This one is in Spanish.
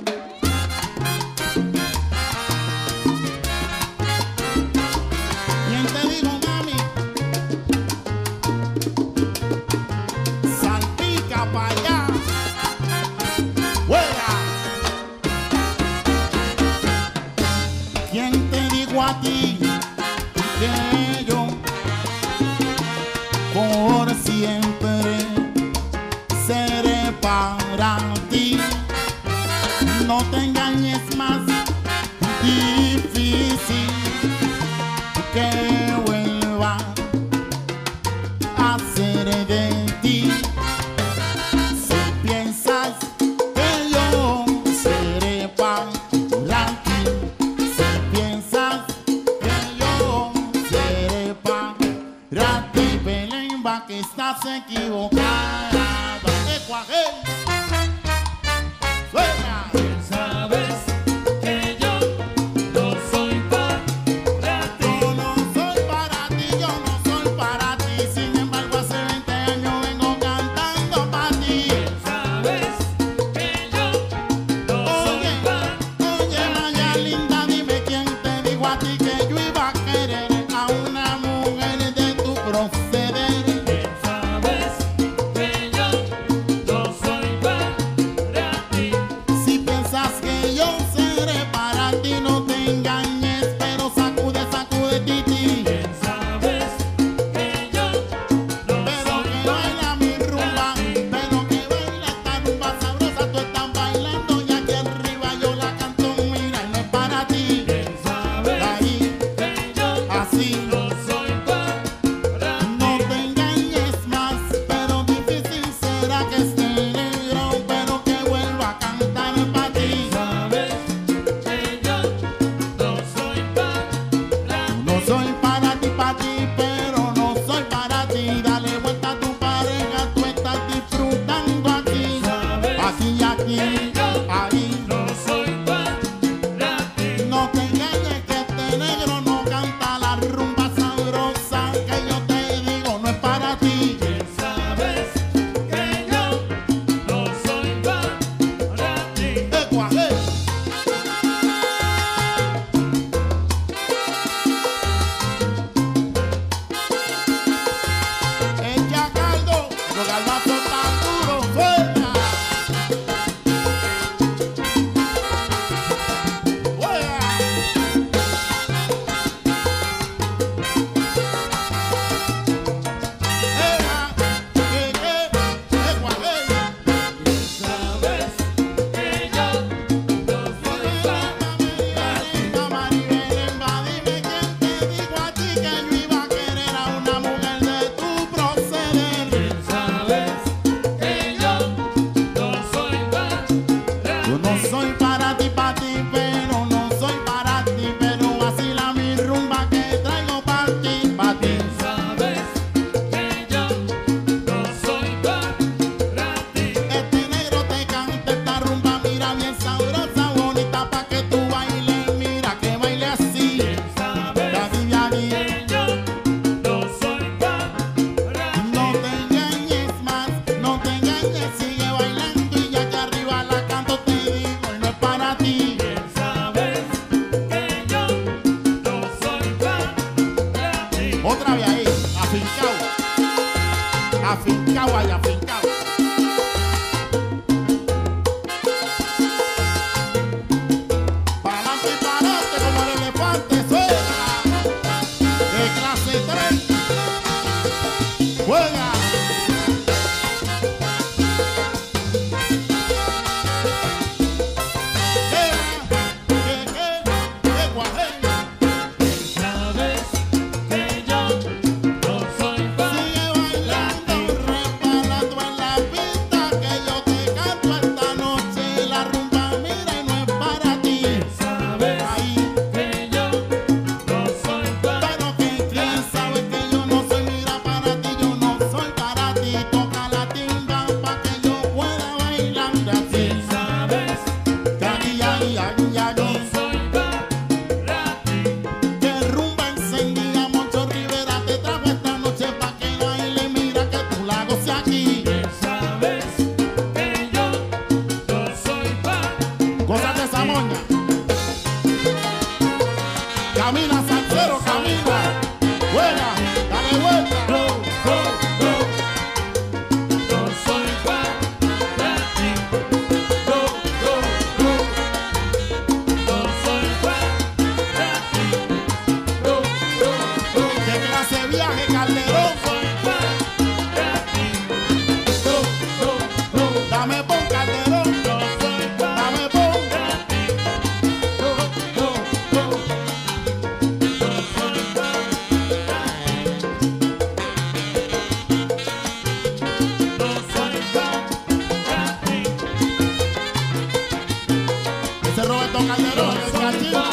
¿Quién te dijo, mami? Salpica pa' allá. ¡Fuera! ¿Quién te dijo a ti que yo por siempre seré para ti? No te engañes más, difícil que vuelva a ser de ti. Si piensas que yo seré para ti, si piensas que yo seré para ti, Belemba, que estás equivocada. ¡Dale, cuajé! ¡Suena! Sabes que yo no soy para ti. Yo no soy para ti, yo no soy para ti. Sin embargo, hace 20 años vengo cantando para ti. Sabes que yo no soy Oye, para oye, Maya linda, dime quién te dijo a ti que yo iba a querer a una mujer de tu proceder. Sabes que yo no soy para ti. Si piensas que yo seré para ti, no te engañes, pero sacude, sacude, titi. Sabes que yo no Pero soy que baila mi rumba, pero que baila esta rumba sabrosa. Tú estás bailando y aquí arriba yo la canto, mira, y no es para ti. Sabes Ahí, que yo así, no soy para no te engañes más, pero difícil será que esté negro, pero que vuelva a cantar para ti. Sabes que yo no soy para No soy para ti, pero no soy para ti. Dale vuelta a tu pareja, tú estás disfrutando aquí. Sabes Aquí y aquí, ahí. no soy para ti. No te engañes que este negro no canta la rumba sabrosa que yo te digo, no es para ti. Sabes que yo no soy para ti. Cuajé. Echa caldo, los galbazos tan duros, fuera. Fuera. Ea, cuajé. Sabes que yo no soy para Belemba, dime quién te dijo a ti que yo iba a querer a una mujer de tu proceder. Sabes que yo no soy para Yo no soy para ti, pero no soy para ti, pero vacila mi rumba que traigo para ti, para ti. Sabes que yo no soy para ti. Este negro te canta esta rumba, mira bien sabrosa, bonita, pa' que tú bailes, mira que baile así. Sabes Yadi, yadi. que yo no soy para No te engañes más, no te engañes, sigue bailando y ya que arriba la canto te digo, y no es para ti. ti. Gózate esa moña. Camina, salsero, camina. Buena, dale vuelta. Go, go, go. Yo soy para ti. Go, go, go. Yo soy para ti. Go, go, go. ¿Qué clase de viaje, Calderón? Soy para ti. Go, go, go. Dame pon, Calderón. Yo soy para Dame pon. ti. Go, go, go. Yo soy para ti. Yo soy para ti. Ese Roberto Calderón, el cachín.